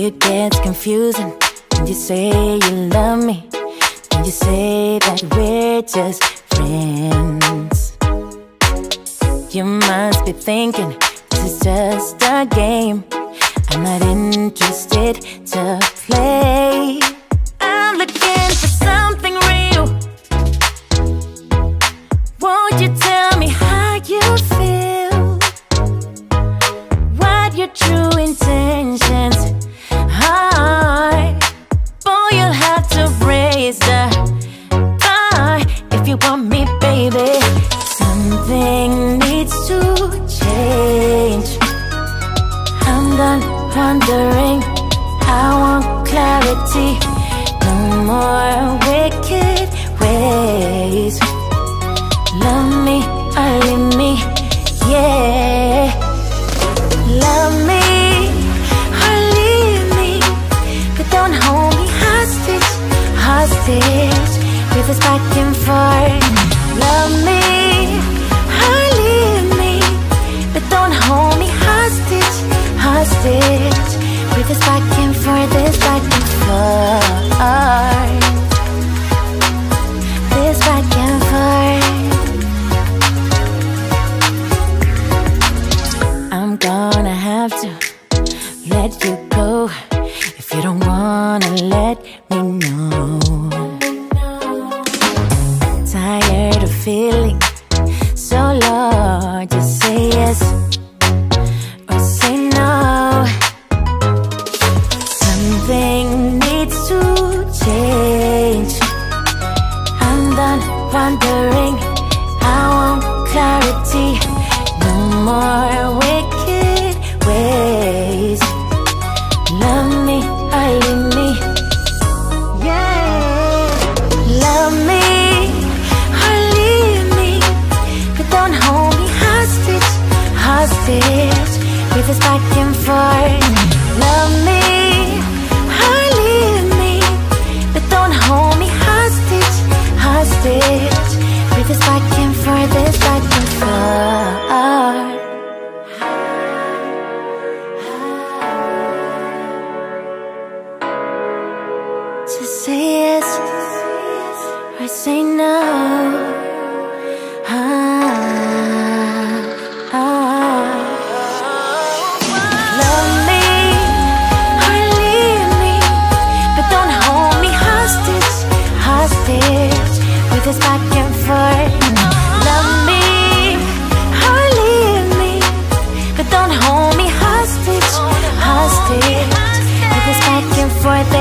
it gets confusing when you say you love me, when you say that we're just friends. You must be thinking this is just a game. I'm not interested to play. I'm looking for something real. Won't you tell me how you feel? What your true intentions are? Boy, you'll have to raise the bar if you want me, baby. Something needs to change. I'm done wondering, I want clarity. No more wicked ways. Love me or leave me, yeah. Love me or leave me, but don't hold me hostage, hostage with this back and forth. Love me or leave me, but don't hold me hostage, hostage with this back and forth, this back and forth, this back and forth. I'm gonna have to let you go if you don't wanna let me know. Tired of feeling so low, just say yes or say no. Something needs to change. I'm done wondering, I want clarity. No more wicked ways. Love me or leave me, yeah. Love me or leave me, but don't hold me hostage, hostage with this back and forth. Love me or leave me, but don't hold me hostage, hostage with this back and forth, this back and forth. Just say yes or say no. Love me or leave me, but don't hold me hostage, hostage with this back and forth. Love me or leave me, but don't hold me hostage, hostage with this back and forth.